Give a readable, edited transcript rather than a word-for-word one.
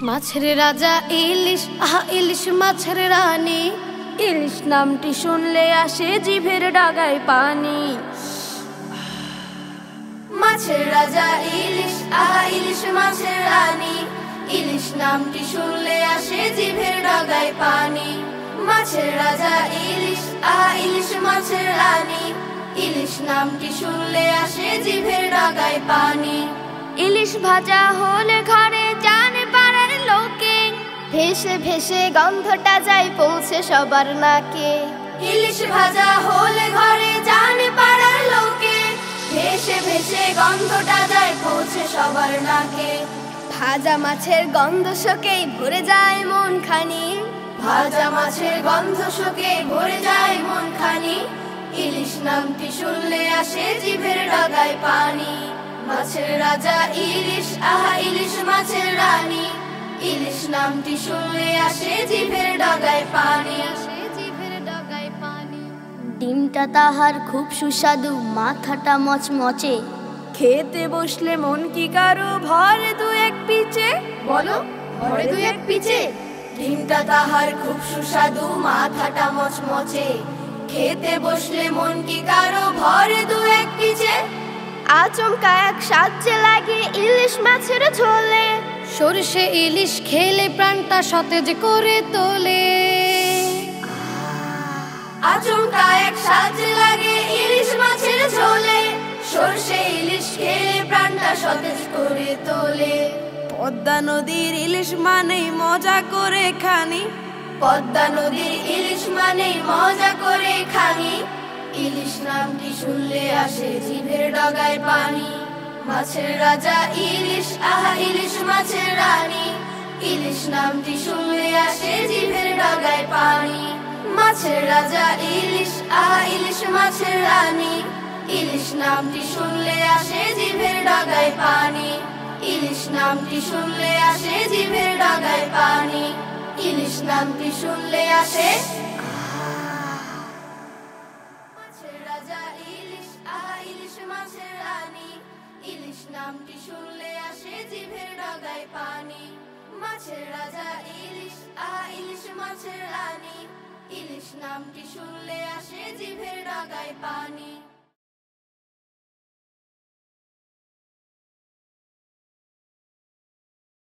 মাছের রাজা ইলিশ, আহা ইলিশ মাছের রানী। ইলিশ নামটি শুনলে আসে জিভের ডাগায় পানি। মাছের রাজা ইলিশ, আহা ইলিশ মাছের রানী। ইলিশ নামটি শুনলে আসে জিভের ডাগায় পানি। মাছের রাজা ইলিশ, আহা ইলিশ মাছের রানী। ইলিশ নামটি শুনলে আসে জিভের ডাগায় পানি। ইলিশ ভাজা হলে ঘরে জানে পাড়ার লোকে, ভেসে ভেসে গন্ধটা যায় পৌঁছে সবার নাকে। ইলিশ ভাজা হলে ঘরে জানে পাড়ার লোকে, ভেসে ভেসে গন্ধটা যায় পৌঁছে সবার নাকে। ভাজা মাছের গন্ধ শোকেই ভরে যায় মন খানি। ভাজা মাছের গন্ধ শোকে ভরে যায় মন খানি। ইলিশ নামটি শুনলে আসে জিভের ডাগায় পানি। মাছের রাজা ইলিশ, আহা ইলিশ মাছের রানী। ইলিশ নামটি শুনলে আসে জিভের ডাগায় পানি। ডিমটা তাহার খুব সুস্বাদু, মাথাটা মচমচে, খেতে বসলে মন কি কারো ভরে দু এক পিচে। বলো ভরে দু এক পিচে। ডিমটা তাহার খুব সুস্বাদু, মাথাটা মচমচে, খেতে বসলে মন কি কারো ভরে দু এক পিচে। আচমকা এক সাজে লাগে ইলিশ মাছের ঝোলে, সরষে ইলিশ খেলে প্রাণটা সতেজ করে তোলে। আচমকা এক সাজে লাগে ইলিশ মাছের ঝোলে, সরষে ইলিশ খেলে প্রাণটা সতেজ করে তোলে। পদ্মা নদীর ইলিশ মানেই মজা করে খানি। পদ্মা নদীর ইলিশ মানেই মজা করে খানি। ইলিশ নামটি শুনলে আসে জিভের ডাগায় পানি। মাছের রাজা ইলিশ, আহা ইলিশ মাছের রানী। ইলিশ নামটি শুনলে আসে জিভের ডাগায় পানি। মাছের রাজা ইলিশ, আহা ইলিশ মাছের রানী। ইলিশ নামটি শুনলে আসে জিভের ডাগায় পানি। ইলিশ নামটি শুনলে আসে জিভের ডাগায় পানি। ইলিশ নামটি শুনলে আসে। মাছের রাজা ইলিশ, আহা ইলিশ মাছের রানী। ইলিশ নামটি শুনলে আসে জিভের ডাগায় পানি। মাছের রাজা ইলিশ, আহা ইলিশ মাছের রানী। ইলিশ নামটি শুনলে আসে জিভের ডাগায় পানি।